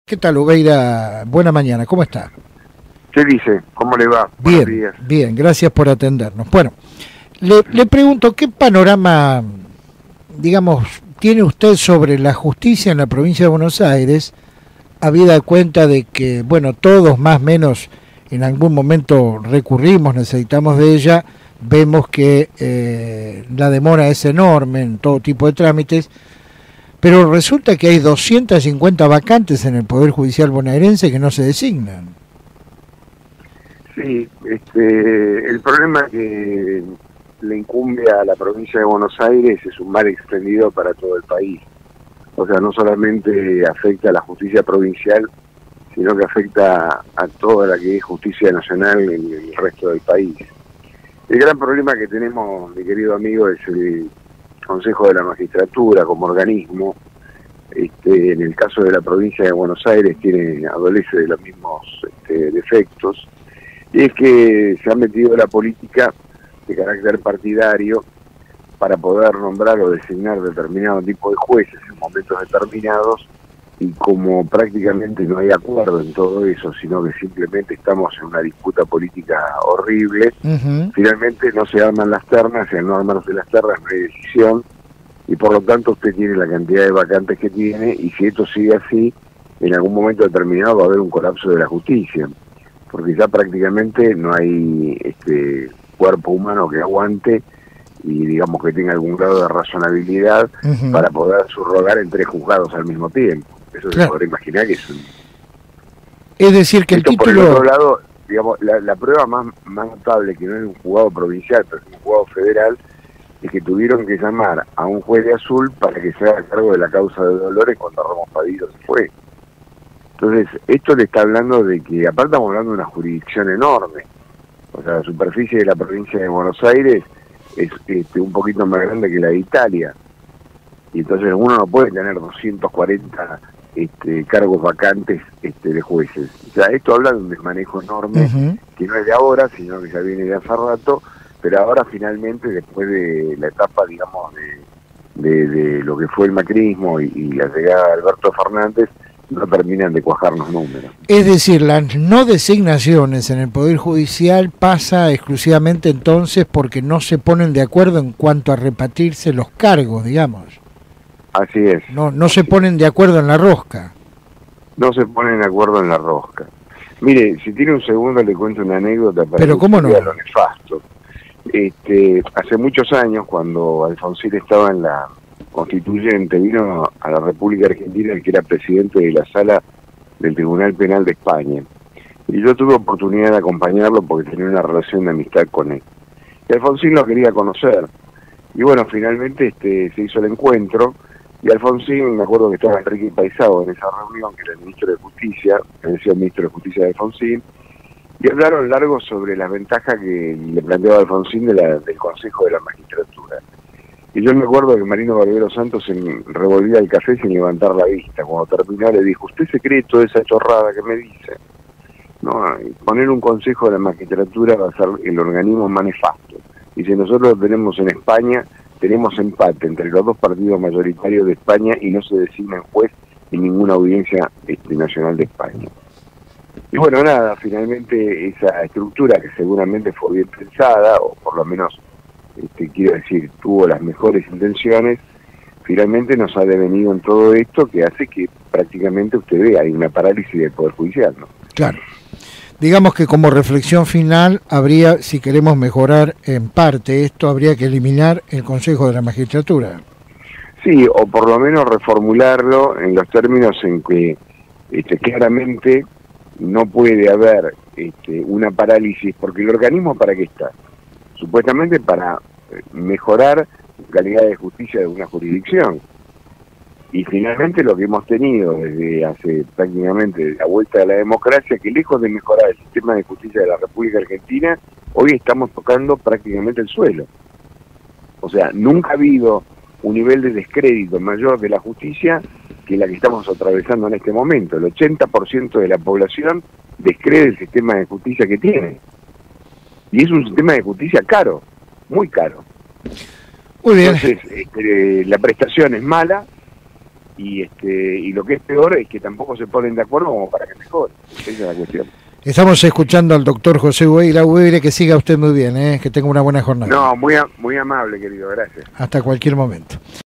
¿Qué tal, Ubeira? Buena mañana, ¿cómo está? ¿Qué dice? ¿Cómo le va? Buenos Bien, días. bien, gracias por atendernos. Bueno, le pregunto, ¿qué panorama, digamos, tiene usted sobre la justicia en la provincia de Buenos Aires, habida cuenta de que, bueno, todos más o menos en algún momento recurrimos, necesitamos de ella, vemos que la demora es enorme en todo tipo de trámites, pero resulta que hay 250 vacantes en el Poder Judicial bonaerense que no se designan? Sí, el problema que le incumbe a la provincia de Buenos Aires es un mal extendido para todo el país. O sea, no solamente afecta a la justicia provincial, sino que afecta a toda la que es justicia nacional en el resto del país. El gran problema que tenemos, mi querido amigo, es el Consejo de la Magistratura como organismo. En el caso de la provincia de Buenos Aires adolece de los mismos defectos, y es que se ha metido la política de carácter partidario para poder nombrar o designar determinado tipo de jueces en momentos determinados, y como prácticamente no hay acuerdo en todo eso, sino que simplemente estamos en una disputa política horrible, finalmente no se arman las ternas, y al no armarse las ternas no hay decisión, y por lo tanto usted tiene la cantidad de vacantes que tiene, y si esto sigue así, en algún momento determinado va a haber un colapso de la justicia, porque ya prácticamente no hay cuerpo humano que aguante y digamos que tenga algún grado de razonabilidad para poder subrogar en 3 juzgados al mismo tiempo. Eso se podrá imaginar que es un... Es decir, que el título... Por el otro lado, digamos, la prueba más notable, que no es un juzgado provincial, pero es un juzgado federal, es que tuvieron que llamar a un juez de azul para que se haga cargo de la causa de Dolores cuando Ramos Padillo se fue. Entonces, esto le está hablando de que, aparte estamos hablando de una jurisdicción enorme. O sea, la superficie de la provincia de Buenos Aires es un poquito más grande que la de Italia. Y entonces uno no puede tener 240 cargos vacantes de jueces. O sea, esto habla de un desmanejo enorme, que no es de ahora, sino que ya viene de hace rato, pero ahora finalmente, después de la etapa, digamos, de lo que fue el macrismo y la llegada de Alberto Fernández, no terminan de cuajar los números. Es decir, las no designaciones en el Poder Judicial pasa exclusivamente entonces porque no se ponen de acuerdo en cuanto a repartirse los cargos, digamos. Así es. No se ponen de acuerdo en la rosca. No se ponen de acuerdo en la rosca. Mire, si tiene un segundo le cuento una anécdota para Pero ¿cómo no? Lo nefasto. Hace muchos años, cuando Alfonsín estaba en la Constituyente, vino a la República Argentina el que era presidente de la Sala del Tribunal Penal de España. Y yo tuve oportunidad de acompañarlo porque tenía una relación de amistad con él. Y Alfonsín lo quería conocer. Y bueno, finalmente se hizo el encuentro, y Alfonsín, me acuerdo que estaba Enrique Paisao en esa reunión, que era el ministro de Justicia, que decía el ministro de Justicia de Alfonsín, y hablaron largo sobre las ventajas que le planteaba Alfonsín del Consejo de la Magistratura. Y yo me acuerdo que Marino Barbero Santos se revolvía el café sin levantar la vista. Cuando terminó le dijo: ¿usted se cree toda esa chorrada que me dice? No, poner un Consejo de la Magistratura va a ser el organismo más nefasto. Dice: nosotros lo tenemos en España, tenemos empate entre los 2 partidos mayoritarios de España y no se designa juez en ninguna audiencia nacional de España. Y bueno, nada, finalmente esa estructura, que seguramente fue bien pensada, o por lo menos, quiero decir, tuvo las mejores intenciones, finalmente nos ha devenido en todo esto, que hace que prácticamente usted vea, hay una parálisis del Poder Judicial, ¿no? Claro. Digamos que como reflexión final, habría, si queremos mejorar en parte esto, habría que eliminar el Consejo de la Magistratura. Sí, o por lo menos reformularlo en los términos en que claramente no puede haber una parálisis, porque el organismo, ¿para qué está? Supuestamente para mejorar la calidad de justicia de una jurisdicción. Y finalmente lo que hemos tenido desde hace prácticamente la vuelta de la democracia, que lejos de mejorar el sistema de justicia de la República Argentina, hoy estamos tocando prácticamente el suelo. O sea, nunca ha habido un nivel de descrédito mayor de la justicia que la que estamos atravesando en este momento. El 80% de la población descree el sistema de justicia que tiene. Y es un sistema de justicia caro, muy caro. Muy bien. Entonces, la prestación es mala, y lo que es peor es que tampoco se ponen de acuerdo como para que mejore. Esa es la cuestión. Estamos escuchando al doctor José Hueira, que siga usted muy bien, que tenga una buena jornada. No, muy amable, querido, gracias. Hasta cualquier momento.